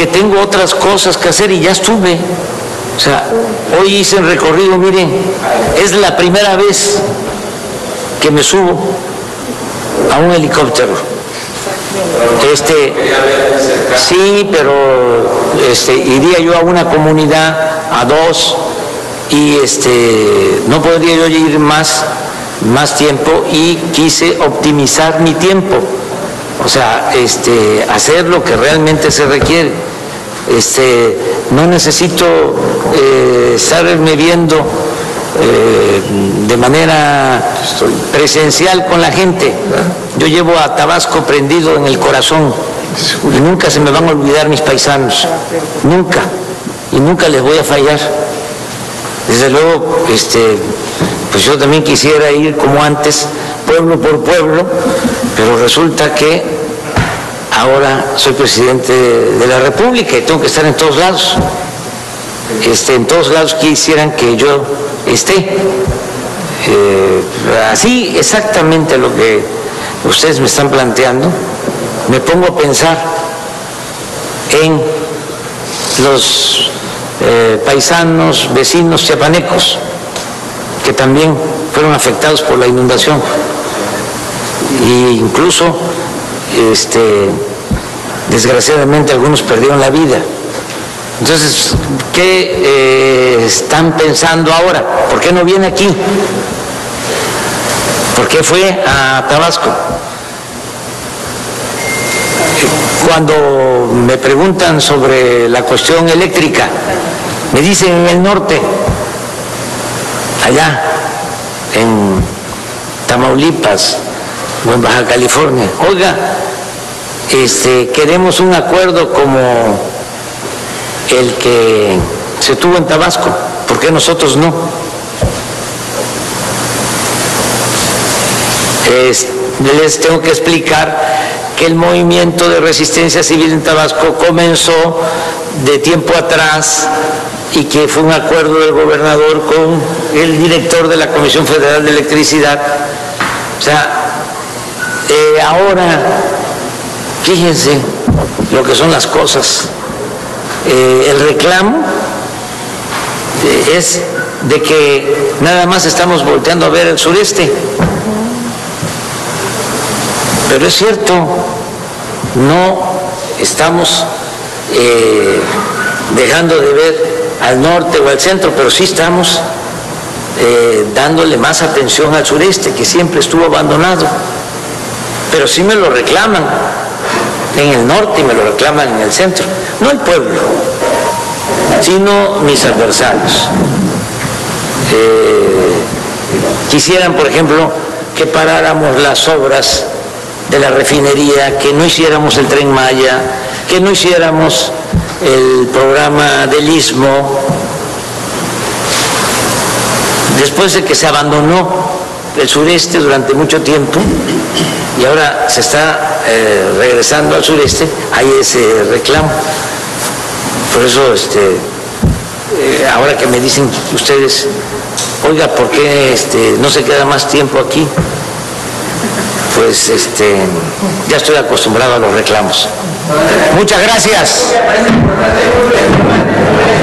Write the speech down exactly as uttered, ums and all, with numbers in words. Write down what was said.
porque tengo otras cosas que hacer y ya estuve. O sea, hoy hice el recorrido, miren, es la primera vez que me subo a un helicóptero. Este, sí, pero este, iría yo a una comunidad, a dos, y este, no podría yo ir más, más tiempo, y quise optimizar mi tiempo, o sea, este, hacer lo que realmente se requiere. Este, no necesito eh, estarme viendo eh, de manera presencial con la gente. Yo llevo a Tabasco prendido en el corazón y nunca se me van a olvidar mis paisanos, nunca, y nunca les voy a fallar. Desde luego, este, pues yo también quisiera ir como antes, pueblo por pueblo, pero resulta que ahora soy presidente de la República y tengo que estar en todos lados. Este, en todos lados quisieran que yo esté. Eh, así exactamente lo que ustedes me están planteando, me pongo a pensar en los eh, paisanos, vecinos chiapanecos, que también fueron afectados por la inundación, e incluso este, desgraciadamente algunos perdieron la vida. Entonces, ¿qué eh, están pensando ahora? ¿Por qué no viene aquí? ¿Por qué fue a Tabasco? Cuando me preguntan sobre la cuestión eléctrica, me dicen en el norte, allá en Tamaulipas o en Baja California, oiga, este, queremos un acuerdo como el que se tuvo en Tabasco, ¿por qué nosotros no? Es, les tengo que explicar que el movimiento de resistencia civil en Tabasco comenzó de tiempo atrás y que fue un acuerdo del gobernador con el director de la Comisión Federal de Electricidad. O sea, eh, ahora, fíjense lo que son las cosas. Eh, el reclamo eh, es de que nada más estamos volteando a ver el sureste. Pero es cierto, no estamos eh, dejando de ver al norte o al centro, pero sí estamos eh, dándole más atención al sureste, que siempre estuvo abandonado. Pero sí me lo reclaman en el norte y me lo reclaman en el centro. No el pueblo, sino mis adversarios. Eh, quisieran, por ejemplo, que paráramos las obras de la refinería, que no hiciéramos el Tren Maya, que no hiciéramos el programa del Istmo. Después de que se abandonó el sureste durante mucho tiempo y ahora se está eh, regresando al sureste, hay ese reclamo. Por eso, este, eh, ahora que me dicen ustedes, oiga, ¿por qué este, no se queda más tiempo aquí? Pues este, ya estoy acostumbrado a los reclamos. Muchas gracias.